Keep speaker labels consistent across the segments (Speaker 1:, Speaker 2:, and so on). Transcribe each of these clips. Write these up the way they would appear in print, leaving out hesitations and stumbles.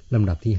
Speaker 1: ลำดับที่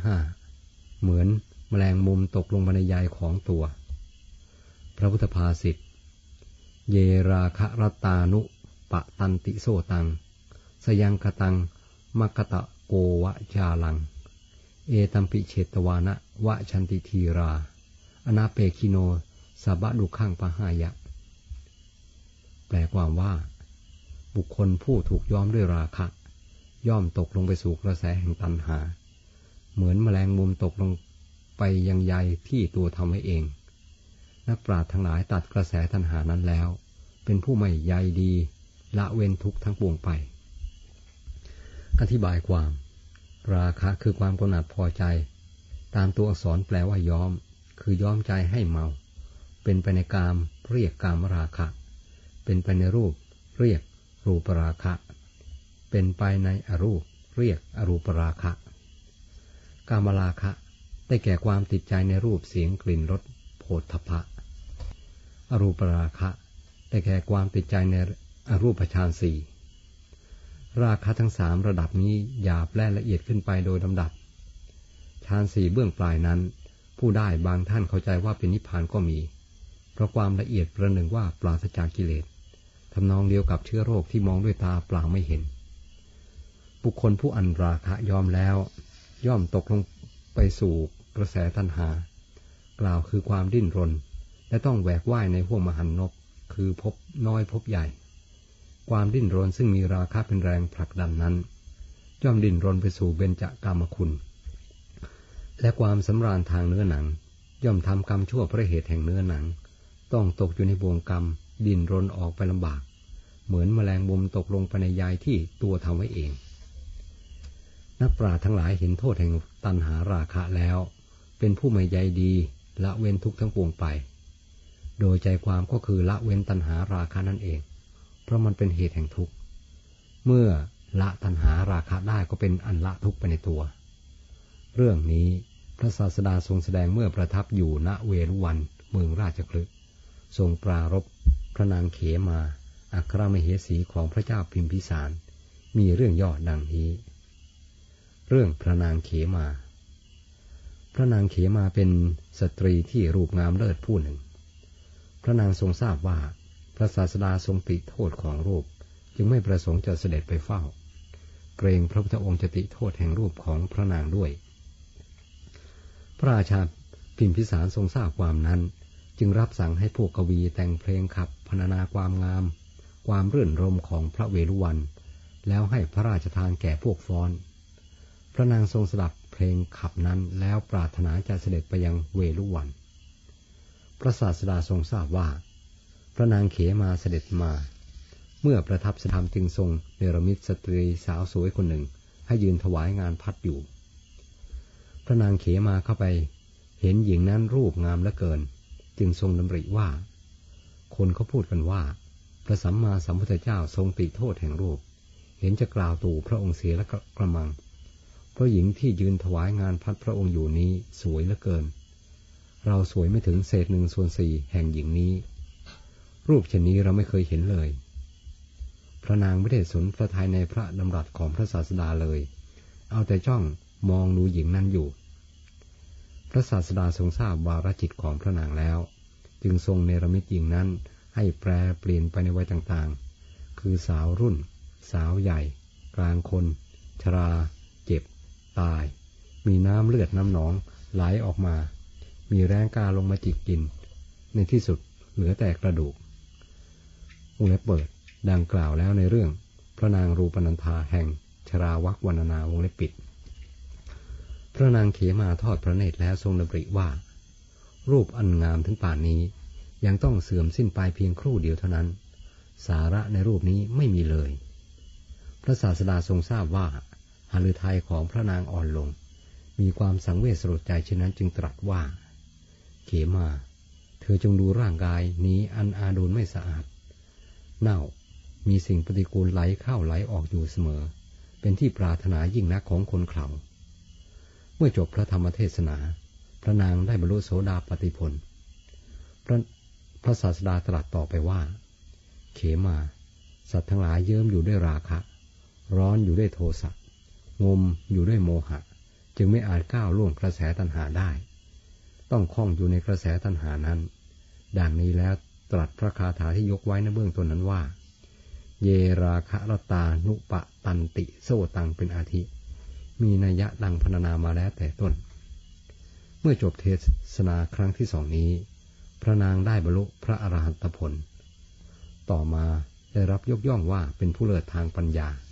Speaker 1: 5เหมือนแมลงมุมตกลงบรรยายของตัวพระพุทธภาษิตเยราคะรัตตานุปะตันติโสตังสยังคตังมัคคตะโกวะจาลังเอตัมปิเชตวานะวะชันติทีราอนาเปคิโนสับะดุขังปะหายะแปลความว่าบุคคลผู้ถูกย้อมด้วยราคะย่อมตกลงไปสู่กระแสแห่งตัณหาเหมือนแมลงมุมตกลงไปยังใยที่ตัวทำไว้เองนักปราชญ์ทั้งหลายตัดกระแสตัณหานั้นแล้วเป็นผู้ไม่ใยดีละเว้นทุกข์ทั้งปวงไปอธิบายความราคะคือความกำหนัดพอใจตามตัวอักษรแปลว่าย้อมคือย้อมใจให้เมาเป็นไปในกามเรียกกามราคะเป็นไปในรูปเรียกรูปราคะเป็นไปในอรูปเรียกอรูปราคะกามราคะได้แก่ความติดใจในรูปเสียงกลิ่นรสโผฏฐัพพะอรูปราคะได้แก่ความติดใจในอรูปฌานสี่ราคะทั้งสามระดับนี้หยาบและละเอียดขึ้นไปโดยลำดับฌานสี่เบื้องปลายนั้นผู้ได้บางท่านเข้าใจว่าเป็นนิพพานก็มีเพราะความละเอียดประหนึ่งว่าปราศจากกิเลสทำนองเดียวกับเชื้อโรคที่มองด้วยตาเปล่าไม่เห็นบุคคลผู้อันราคะยอมแล้วย่อมตกลงไปสู่กระแสตัณหากล่าวคือความดิ้นรนและต้องแหวกว่ายในห้วงมหันนบคือภพน้อยภพใหญ่ความดิ้นรนซึ่งมีราคะเป็นแรงผลักดันนั้นย่อมดิ้นรนไปสู่เบญจกามคุณและความสำราญทางเนื้อหนังย่อมทำกรรมชั่วเพราะเหตุแห่งเนื้อหนังต้องตกอยู่ในบ่วงกรรมดิ้นรนออกไปลำบากเหมือนแมลงมุมตกลงไปในใยที่ตัวทำไว้เองนักปราชญ์ทั้งหลายเห็นโทษแห่งตัณหาราคะแล้วเป็นผู้ไม่ใยดีละเว้นทุกข์ทั้งปวงไปโดยใจความก็คือละเว้นตัณหาราคะนั่นเองเพราะมันเป็นเหตุแห่งทุกข์เมื่อละตัณหาราคะได้ก็เป็นอันละทุกข์ไปในตัวเรื่องนี้พระศาสดาทรงแสดงเมื่อประทับอยู่ณเวรุวันเมืองราชคฤห์ทรงปรารภพระนางเขมาอัครมเหสีของพระเจ้าพิมพิสารมีเรื่องย่อดังนี้เรื่องพระนางเขมาพระนางเขมาเป็นสตรีที่รูปงามเลิศผู้หนึ่งพระนางทรงทราบว่าพระศาสดาทรงติโทษของรูปจึงไม่ประสงค์จะเสด็จไปเฝ้าเกรงพระพุทธองค์จะติโทษแห่งรูปของพระนางด้วยพระราชาพิมพิสารทรงทราบความนั้นจึงรับสั่งให้พวกกวีแต่งเพลงขับพรรณนาความงามความรื่นรมของพระเวรุวันแล้วให้พระราชทานแก่พวกฟ้อนพระนางทรงสดับเพลงขับนั้นแล้วปรารถนาจะเสด็จไปยังเวรุวันพระศาสดาทรงทราบว่าพระนางเขมาเสด็จมาเมื่อประทับสถานจึงทรงเนรมิตสตรีสาวสวยคนหนึ่งให้ยืนถวายงานพัดอยู่พระนางเขมาเข้าไปเห็นหญิงนั้นรูปงามเหลือเกินจึงทรงดำริว่าคนเขาพูดกันว่าพระสัมมาสัมพุทธเจ้าทรงติโทษแห่งรูปเห็นจะกล่าวตู่พระองค์เสียและกระมังเพราะหญิงที่ยืนถวายงานพัดพระองค์อยู่นี้สวยเหลือเกินเราสวยไม่ถึง1/4แห่งหญิงนี้รูปเช่นนี้เราไม่เคยเห็นเลยพระนางไม่ได้สนพระทัยในพระดำรัสของพระศาสดาเลยเอาแต่จ้องมองดูหญิงนั้นอยู่พระศาสดาทรงทราบวาระจิตของพระนางแล้วจึงทรงเนรมิตหญิงนั้นให้แปรเปลี่ยนไปในวัยต่างๆคือสาวรุ่นสาวใหญ่กลางคนชราเจ็บตายมีน้ำเลือดน้ำหนองไหลออกมามีแรงกาลงมาจิกกินในที่สุดเหลือแต่กระดูกวงเล็บเปิดดังกล่าวแล้วในเรื่องพระนางรูปนันธาแห่งชราวักวรรณนาวงเล็บปิดพระนางเขมาทอดพระเนตรแล้วทรงดำริว่ารูปอันงามถึงป่านนี้ยังต้องเสื่อมสิ้นไปเพียงครู่เดียวเท่านั้นสาระในรูปนี้ไม่มีเลยพระศาสดาทรงทราบว่าหฤทัยของพระนางอ่อนลงมีความสังเวชสลดใจเช่นนั้นจึงตรัสว่าเขมาเธอจงดูร่างกายนี้อันอาดูลไม่สะอาดเน่ามีสิ่งปฏิกูลไหลเข้าไหลออกอยู่เสมอเป็นที่ปรารถนายิ่งนักของคนเขาเมื่อจบพระธรรมเทศนาพระนางได้บรรลุโสดาปัตติผลพระศาสดาตรัสต่อไปว่าเขมาสัตว์ทั้งหลายเยิ้มอยู่ด้วยราคะร้อนอยู่ด้วยโทสะงมอยู่ด้วยโมหะจึงไม่อาจก้าวล่วงกระแสตัณหาได้ต้องคล้องอยู่ในกระแสตัณหานั้นดังนี้แล้วตรัสพระคาถาที่ยกไว้ในเบื้องต้นนั้นว่าเยราคะรตานุปะตันติโซตังเป็นอาทิมีนัยยะดังพรรณนามาแล้วแต่ต้นเมื่อจบเทศนาครั้งที่2นี้พระนางได้บรรลุพระอรหันตผลต่อมาได้รับยกย่องว่าเป็นผู้เลิศทางปัญญา